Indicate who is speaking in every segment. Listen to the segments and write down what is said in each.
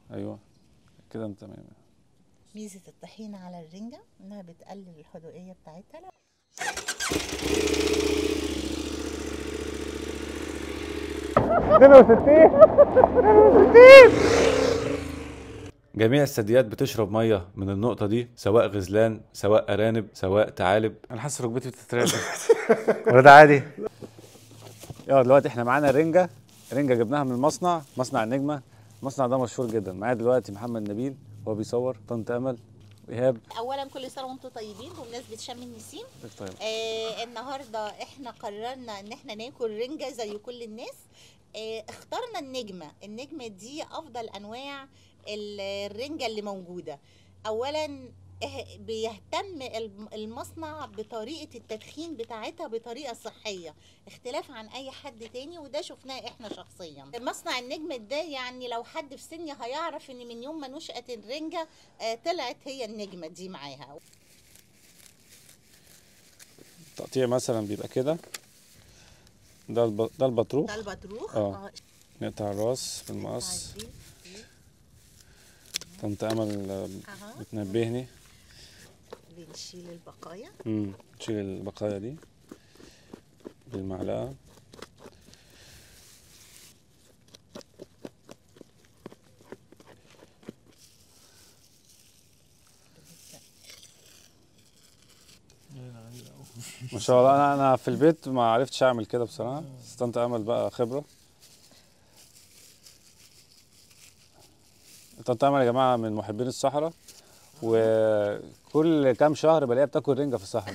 Speaker 1: ايوه كده انت تمام.
Speaker 2: ميزة الطحينة على الرنجة انها بتقلل الحدوقية بتاعتها.
Speaker 1: 62. جميع الثدييات بتشرب ميه من النقطه دي، سواء غزلان سواء ارانب سواء ثعالب. انا حاسس ركبتي بتترعش. ولا ده عادي؟ يلا دلوقتي احنا معانا رنجه جبناها من المصنع، مصنع النجمه. المصنع ده مشهور جدا. معايا دلوقتي محمد نبيل هو بيصور، طنط امل وايهاب.
Speaker 2: اولا كل سنه وانتم طيبين بمناسبه شم النسيم.
Speaker 1: طيب.
Speaker 2: النهارده احنا قررنا ان احنا ناكل رنجه زي كل الناس. اخترنا النجمه دي افضل انواع الرنجه اللي موجوده. اولا بيهتم المصنع بطريقه التدخين بتاعتها بطريقه صحيه، اختلاف عن اي حد تاني، وده شفناه احنا شخصيا. مصنع النجم ده يعني لو حد في سني هيعرف ان من يوم ما نشأت الرنجه طلعت هي النجمه دي معاها.
Speaker 1: التقطيع مثلا بيبقى كده. ده البطروخ.
Speaker 2: ده البطروخ.
Speaker 1: نقطع الراس بالمقص. طنط امل بتنبهني.
Speaker 2: بنشيل البقايا.
Speaker 1: نشيل البقايا دي بالمعلقه. ما شاء الله. انا في البيت ما عرفتش اعمل كده بصراحه، بس طنط امل بقى خبره. طنط امل يا جماعه من محبين الصحراء، وكل كام شهر بلاقيها بتاكل رنجه في الصحراء.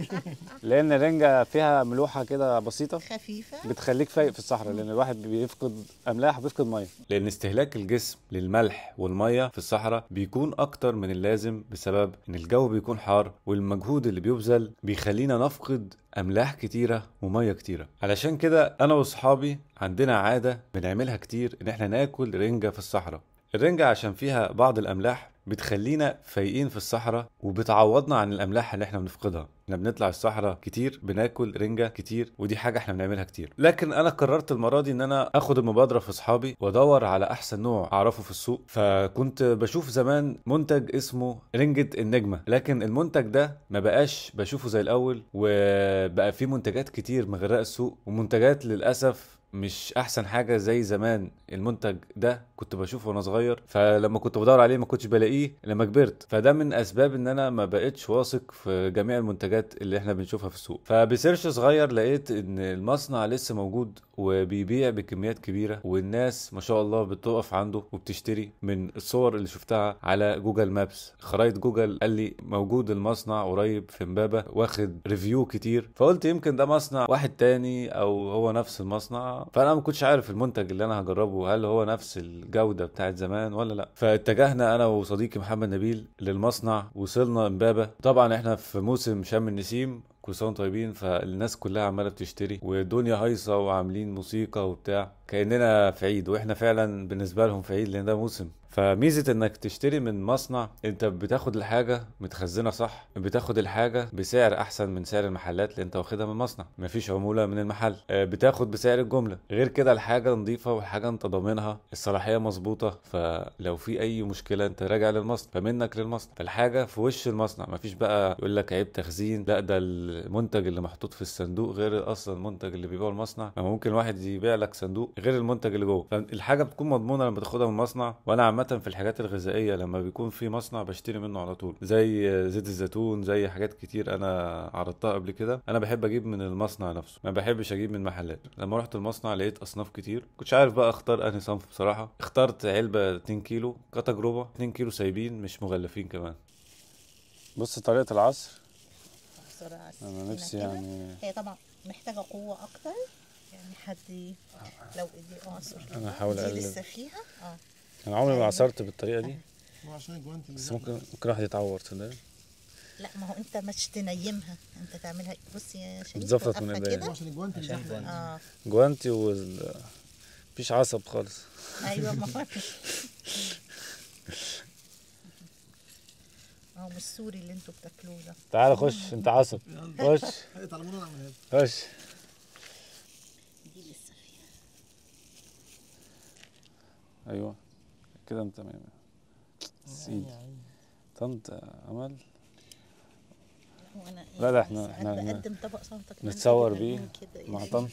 Speaker 1: لان الرنجه فيها ملوحه كده بسيطه
Speaker 2: خفيفه
Speaker 1: بتخليك فايق في الصحراء، لان الواحد بيفقد املاح وبيفقد ميه. لان استهلاك الجسم للملح والميه في الصحراء بيكون اكتر من اللازم، بسبب ان الجو بيكون حار، والمجهود اللي بيبذل بيخلينا نفقد املاح كتيره وميه كتيره. علشان كده انا واصحابي عندنا عاده بنعملها كتير، ان احنا ناكل رنجه في الصحراء. الرنجة عشان فيها بعض الأملاح بتخلينا فايقين في الصحراء، وبتعوضنا عن الأملاح اللي احنا بنفقدها. احنا بنطلع الصحراء كتير، بناكل رنجة كتير، ودي حاجة احنا بنعملها كتير. لكن أنا قررت المرة دي إن أنا أخد المبادرة في أصحابي، وأدور على أحسن نوع أعرفه في السوق. فكنت بشوف زمان منتج اسمه رنجة النجمة، لكن المنتج ده ما بقاش بشوفه زي الأول، وبقى فيه منتجات كتير مغرقة السوق، ومنتجات للأسف مش احسن حاجه زي زمان. المنتج ده كنت بشوفه وانا صغير، فلما كنت بدور عليه ما كنتش بلاقيه لما كبرت. فده من اسباب ان انا ما بقتش واثق في جميع المنتجات اللي احنا بنشوفها في السوق. فبسيرش صغير لقيت ان المصنع لسه موجود وبيبيع بكميات كبيره، والناس ما شاء الله بتقف عنده وبتشتري. من الصور اللي شفتها على جوجل مابس، خرائط جوجل، قال لي موجود المصنع قريب في امبابه، واخد ريفيو كتير. فقلت يمكن ده مصنع واحد تاني او هو نفس المصنع. فانا ما كنتش عارف المنتج اللي انا هجربه هل هو نفس الجوده بتاعت زمان ولا لا. فاتجهنا انا وصديقي محمد نبيل للمصنع. وصلنا امبابه. طبعا احنا في موسم شم النسيم، كل سنه وانتم طيبين، فالناس كلها عماله بتشتري، والدنيا هايصه، وعاملين موسيقى وبتاع كاننا في عيد. واحنا فعلا بالنسبه لهم في عيد، لان ده موسم. فميزه انك تشتري من مصنع، انت بتاخد الحاجه متخزنه صح، بتاخد الحاجه بسعر احسن من سعر المحلات اللي انت واخدها من مصنع، مفيش عموله من المحل. بتاخد بسعر الجمله. غير كده الحاجه نظيفه، والحاجه انت ضامنها، الصلاحيه مظبوطه. فلو في اي مشكله انت راجع للمصنع، فمنك للمصنع. فالحاجه في وش المصنع، مفيش بقى يقول لك عيب تخزين، لا ده المنتج اللي محطوط في الصندوق غير اصلا المنتج اللي بيبيعه المصنع. ممكن واحد يبيع لك صندوق غير المنتج اللي جوه. فالحاجه بتكون مضمونه لما تاخدها من المصنع. وانا عامه في الحاجات الغذائيه لما بيكون في مصنع بشتري منه على طول، زي زيت الزيتون، زي حاجات كتير انا عرضتها قبل كده. انا بحب اجيب من المصنع نفسه، ما بحبش اجيب من محلات. لما رحت المصنع لقيت اصناف كتير، كنتش عارف بقى اختار انهي صنف بصراحه. اخترت علبه 2 كيلو كتجربه، 2 كيلو سايبين مش مغلفين كمان. بص طريقه العصر.
Speaker 2: بسرعه
Speaker 1: انا نفسي يعني
Speaker 2: هي طبعا محتاجه قوه اكتر، يعني حد لو ايديه اعصر.
Speaker 1: انا هحاول اقلب.
Speaker 2: لسه فيها.
Speaker 1: انا عمري ما عصرت بالطريقه دي.
Speaker 3: هو عشان الجوانتي
Speaker 1: بس ممكن واحد يتعور صدق.
Speaker 2: لا ما هو انت مش تنيمها، انت تعملها. بص يا شريف،
Speaker 1: بتزفلط من ايديا
Speaker 2: كده
Speaker 3: عشان الجوانتي زحمه.
Speaker 1: جوانتي مفيش عصب خالص.
Speaker 2: ايوه ما هو مش السوري اللي انتوا بتاكلوه ده.
Speaker 1: تعال خش انت عصب. خش خش.
Speaker 2: دي لسه فيها.
Speaker 1: ايوه كده انت سيدي طنط امل. لا لا احنا
Speaker 2: بقدم طبق سلطه كمان
Speaker 1: نتصور بيه
Speaker 2: كده
Speaker 1: مع طنط.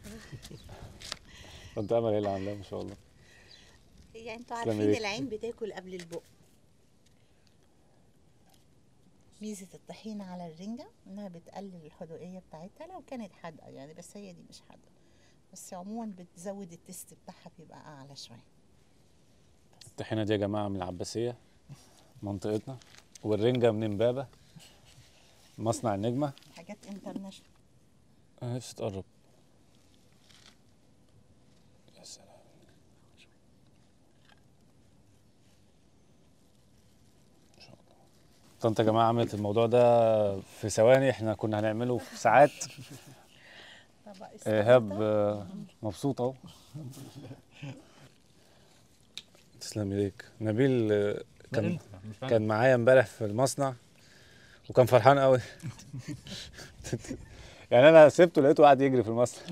Speaker 1: طنط امل هي اللي عاملاه ما شاء الله.
Speaker 2: يعني انتوا عارفين العين بتاكل قبل البق. ميزه الطحينه على الرنجه انها بتقلل الحدوقيه بتاعتها لو كانت حادقه يعني، بس هي دي مش حادقه، بس عموما بتزود التست بتاعها بيبقى اعلى شويه.
Speaker 1: الطحينه دي يا جماعه من العباسيه منطقتنا، والرنجه من امبابه مصنع النجمه.
Speaker 2: حاجات انترناشونال.
Speaker 1: انا نفسي تقرب. يا سلام. ان شاء الله. طنط يا جماعه عملت الموضوع ده في ثواني، احنا كنا هنعمله في ساعات. ايهاب مبسوط اهو. تسلم ايديك. نبيل كان معايا امبارح في المصنع وكان فرحان قوي. يعني انا سبته لقيته قاعد يجري في المصنع.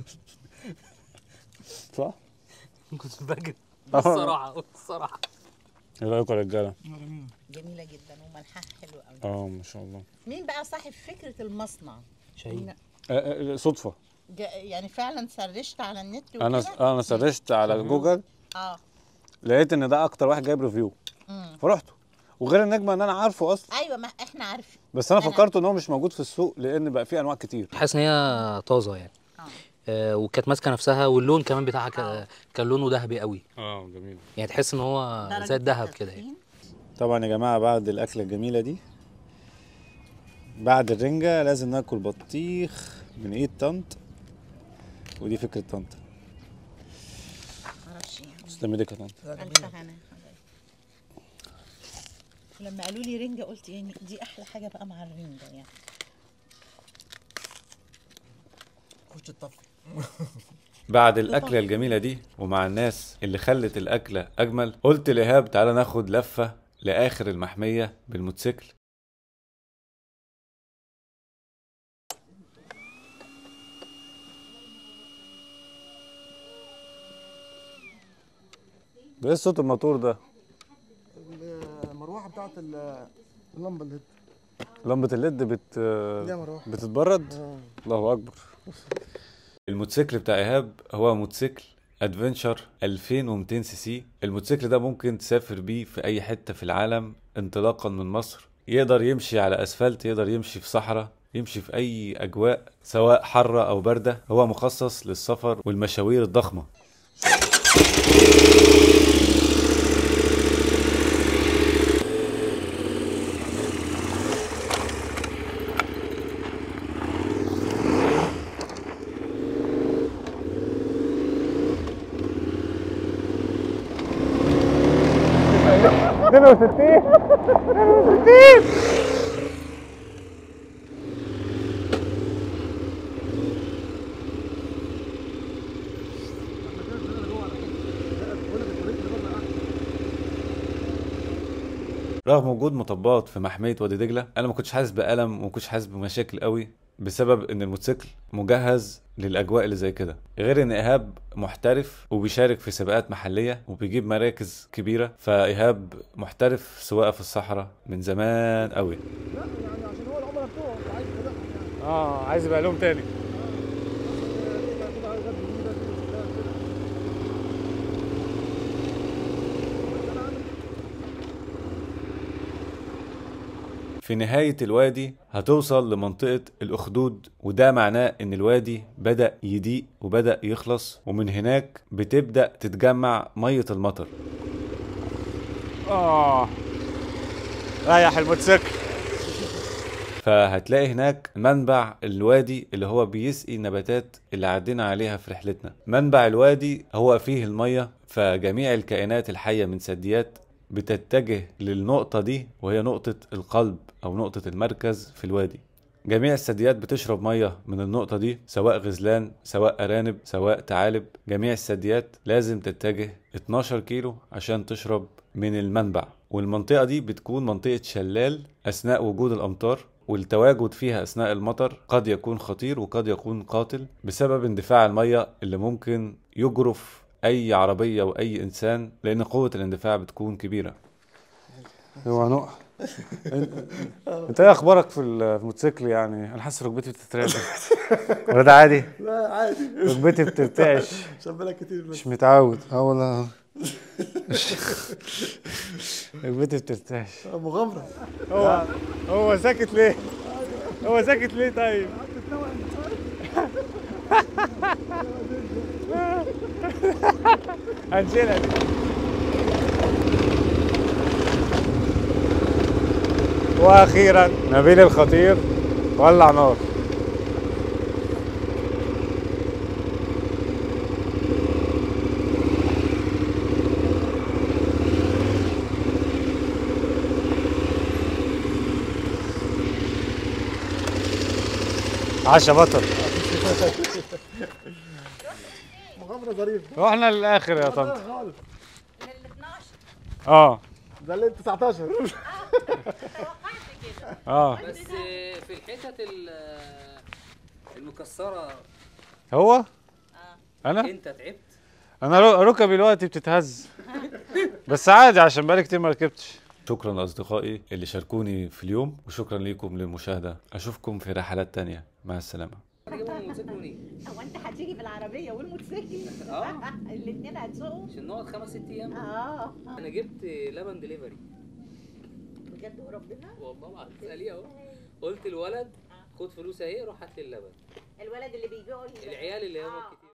Speaker 1: صح؟
Speaker 4: كنت بجري الصراحه.
Speaker 1: ايه رايكم يا رجاله؟
Speaker 2: جميله جدا وملحها حلو قوي.
Speaker 1: ما شاء الله.
Speaker 2: مين بقى صاحب فكره المصنع؟
Speaker 4: شاهين.
Speaker 1: صدفه
Speaker 2: يعني فعلا سرشت على النت
Speaker 1: وكده؟ انا سرشت على جوجل. لقيت ان ده اكتر واحد جايب ريفيو فرحته. وغير النجمه ان انا عارفه اصلا.
Speaker 2: ايوه ما احنا عارفين،
Speaker 1: بس انا فكرت ان هو مش موجود في السوق لان بقى فيه انواع كتير.
Speaker 4: حاسس ان هي طازه يعني. وكانت ماسكه نفسها، واللون كمان بتاعها كان لونه ذهبي قوي.
Speaker 1: جميل.
Speaker 4: يعني تحس ان هو زي الذهب كده يعني.
Speaker 1: طبعا يا جماعه بعد الاكله الجميله دي، بعد الرنجه لازم ناكل بطيخ من ايد طنط، ودي فكره طنط. تسلم ايدك يا طنط.
Speaker 2: الف هنا. لما قالوا لي رنجه قلت يعني دي احلى حاجه بقى مع الرنجه يعني.
Speaker 3: خش الطفل.
Speaker 1: بعد الاكله الجميله دي ومع الناس اللي خلت الاكله اجمل، قلت لايهاب تعالى ناخد لفه لاخر المحميه بالموتوسيكل. ده ايه صوت الموتور ده؟
Speaker 3: المروحه بتاعت اللمبه الليد.
Speaker 1: لمبه الليد بتتبرد. الله اكبر. الموتوسيكل بتاع ايهاب هو موتوسيكل ادفنتشر 2200 سي سي. الموتوسيكل ده ممكن تسافر بيه في اي حته في العالم انطلاقا من مصر. يقدر يمشي على اسفلت، يقدر يمشي في صحراء، يمشي في اي اجواء سواء حاره او بارده. هو مخصص للسفر والمشاوير الضخمه. رغم وجود مطبات في محمية وادي دجلة، انا ما كنتش حاسس بألم وما كنتش حاسس بمشاكل قوي بسبب ان الموتوسيكل مجهز للاجواء اللي زي كده. غير ان ايهاب محترف وبيشارك في سباقات محلية وبيجيب مراكز كبيرة، فايهاب محترف سواقة في الصحراء من زمان قوي.
Speaker 3: لا يعني عشان هو العملاء بتوعه عايز يبقى
Speaker 1: عايز يبقى لهم تاني. في نهاية الوادي هتوصل لمنطقة الأخدود، وده معناه إن الوادي بدأ يضيق وبدأ يخلص، ومن هناك بتبدأ تتجمع مية المطر. ريح الموتوسيكل. فهتلاقي هناك منبع الوادي اللي هو بيسقي النباتات اللي عدينا عليها في رحلتنا. منبع الوادي هو فيه المية، فجميع الكائنات الحية من ثدييات بتتجه للنقطة دي، وهي نقطة القلب أو نقطة المركز في الوادي. جميع الثدييات بتشرب مية من النقطة دي، سواء غزلان سواء أرانب سواء ثعالب. جميع الثدييات لازم تتجه 12 كيلو عشان تشرب من المنبع. والمنطقة دي بتكون منطقة شلال أثناء وجود الأمطار، والتواجد فيها أثناء المطر قد يكون خطير وقد يكون قاتل بسبب اندفاع المية اللي ممكن يجرف اي عربيه واي انسان، لان قوه الاندفاع بتكون كبيره. اوعى نقع. انت ايه اخبارك في الموتوسيكل؟ يعني انا حاسس ركبتي بتترعش. ولا ده عادي؟
Speaker 3: لا عادي،
Speaker 1: ركبتي بترتعش.
Speaker 3: عشان بالك كتير بس.
Speaker 1: مش متعود. والله ركبتي بترتعش.
Speaker 3: مغامرة.
Speaker 1: هو ساكت ليه؟ هو ساكت ليه طيب؟ هنشيلها دي. واخيرا نبيل الخطير ولع نار. عشا بطل.
Speaker 3: مغامرة ظريفة.
Speaker 1: رحنا للاخر يا طنط.
Speaker 3: خالص.
Speaker 2: من ال 12
Speaker 3: ده اللي 19.
Speaker 4: بس في الحتت المكسره
Speaker 1: هو انا
Speaker 4: انت تعبت.
Speaker 1: انا ركبي دلوقتي بتتهز. بس عادي عشان بقالي كتير ما ركبتش. شكرا لاصدقائي اللي شاركوني في اليوم، وشكرا ليكم للمشاهده. اشوفكم في رحلات تانية. مع السلامه.
Speaker 2: هو انت هتيجي بالعربيه والموتوسيكل؟ الاثنين هتسوقوا
Speaker 4: عشان نقعد 5 6 ايام. انا جبت لبن دليفري
Speaker 2: بجد وربنا.
Speaker 4: والله العظيم اساليه اهو. قلت الولد خد فلوس اهي، روح هات لي اللبن.
Speaker 2: الولد اللي بيبيعوا
Speaker 4: العيال اللي هم كتير